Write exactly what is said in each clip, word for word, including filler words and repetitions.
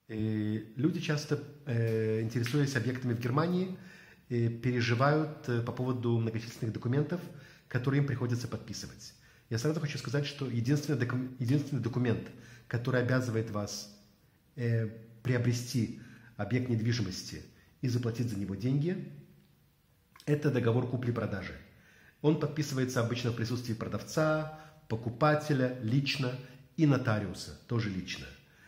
И люди часто, э, интересуясь объектами в Германии, э, переживают э, по поводу многочисленных документов, которые им приходится подписывать. Я сразу хочу сказать, что единственный, докум, единственный документ, который обязывает вас э, приобрести объект недвижимости и заплатить за него деньги, это договор купли-продажи. Он подписывается обычно в присутствии продавца, покупателя лично и нотариуса тоже лично.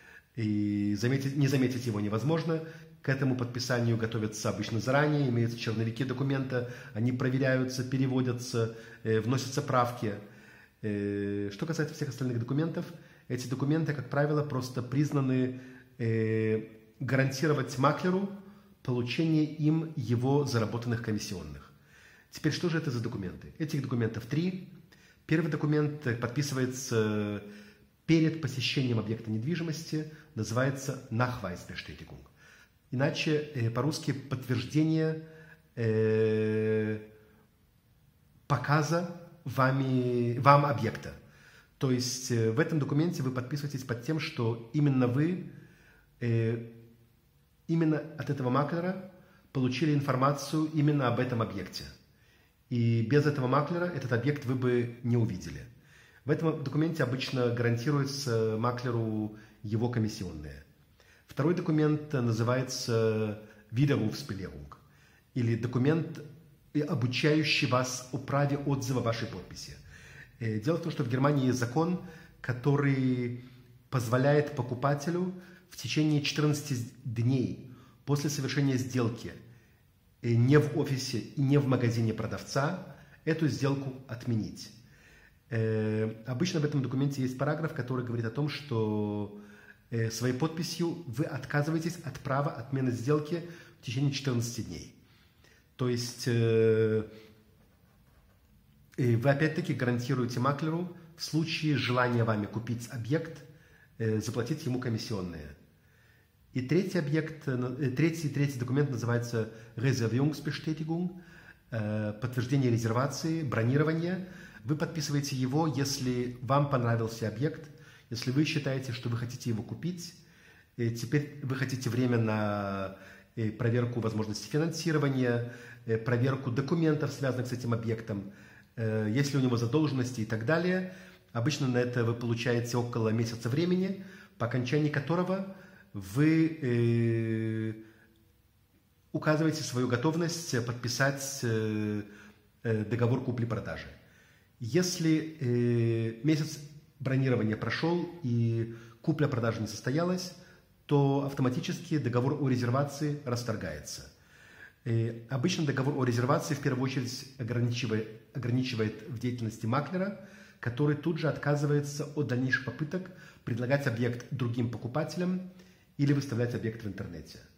И заметить, не заметить его невозможно. К этому подписанию готовятся обычно заранее, имеются черновики документа, они проверяются, переводятся, э, вносятся правки. Э, что касается всех остальных документов, эти документы, как правило, просто признаны э, гарантировать маклеру получение им его заработанных комиссионных. Теперь, что же это за документы? Этих документов три. Первый документ подписывается перед посещением объекта недвижимости, называется Nachweisbestätigung. Иначе э, по-русски подтверждение э, показа вами, вам объекта. То есть э, в этом документе вы подписываетесь под тем, что именно вы, э, именно от этого маклера получили информацию именно об этом объекте. И без этого маклера этот объект вы бы не увидели. В этом документе обычно гарантируется маклеру его комиссионные. Второй документ называется Widerrufsbelehrung, или документ, обучающий вас о праве отзыва вашей подписи. Дело в том, что в Германии есть закон, который позволяет покупателю в течение четырнадцати дней после совершения сделки не в офисе и не в магазине продавца эту сделку отменить. Э, обычно в этом документе есть параграф, который говорит о том, что э, своей подписью вы отказываетесь от права отмены сделки в течение четырнадцати дней. То есть э, вы опять-таки гарантируете маклеру в случае желания вами купить объект, э, заплатить ему комиссионные. И третий объект, третий, третий документ называется Reservierungsbestätigung, подтверждение резервации, бронирование. Вы подписываете его, если вам понравился объект, если вы считаете, что вы хотите его купить, теперь вы хотите время на проверку возможности финансирования, проверку документов, связанных с этим объектом, если у него задолженности и так далее. Обычно на это вы получаете около месяца времени, по окончании которого вы э, указываете свою готовность подписать э, договор купли-продажи. Если э, месяц бронирования прошел и купля-продажа не состоялась, то автоматически договор о резервации расторгается. Э, обычно договор о резервации в первую очередь ограничивает, ограничивает в деятельности маклера, который тут же отказывается от дальнейших попыток предлагать объект другим покупателям или выставлять объект в интернете.